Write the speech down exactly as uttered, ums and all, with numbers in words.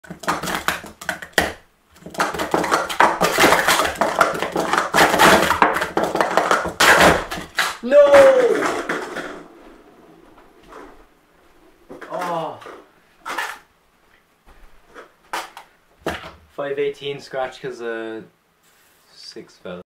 No! Oh. five eighteen scratch because uh, six fell.